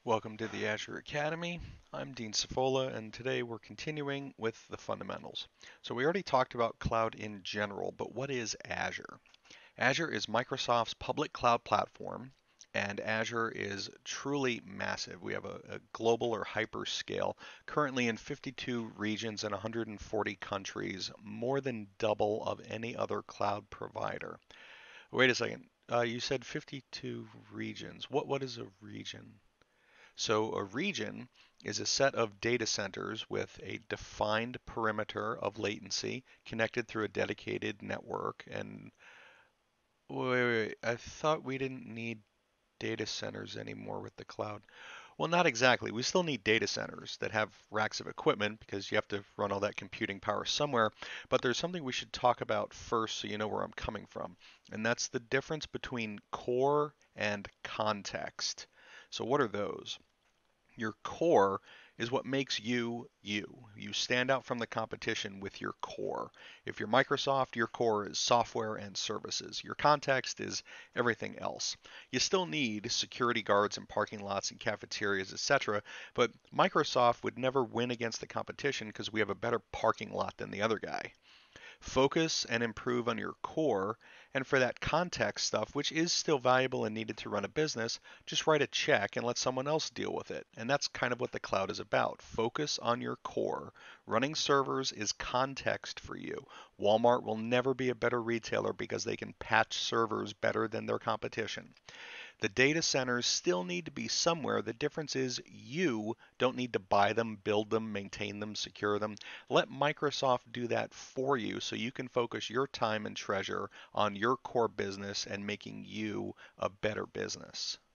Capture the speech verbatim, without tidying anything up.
Welcome to the Azure Academy. I'm Dean Cifola, and today we're continuing with the fundamentals. So we already talked about cloud in general, but what is Azure? Azure is Microsoft's public cloud platform, and Azure is truly massive. We have a, a global or hyperscale, currently in fifty-two regions and one hundred forty countries, more than double of any other cloud provider. Wait a second. Uh, you said fifty-two regions. What what is a region? So a region is a set of data centers with a defined perimeter of latency connected through a dedicated network. And wait, wait, wait, I thought we didn't need data centers anymore with the cloud. Well, not exactly. We still need data centers that have racks of equipment because you have to run all that computing power somewhere. But there's something we should talk about first so you know where I'm coming from. And that's the difference between core and context. So what are those? Your core is what makes you you. You stand out from the competition with your core. If you're Microsoft, your core is software and services. Your context is everything else. You still need security guards in parking lots and cafeterias, et cetera, but Microsoft would never win against the competition because we have a better parking lot than the other guy. Focus and improve on your core. And for that context stuff, which is still valuable and needed to run a business, just write a check and let someone else deal with it. And that's kind of what the cloud is about. Focus on your core. Running servers is context for you. Walmart will never be a better retailer because they can patch servers better than their competition. The data centers still need to be somewhere. The difference is you don't need to buy them, build them, maintain them, secure them. Let Microsoft do that for you so you can focus your time and treasure on your core business and making you a better business.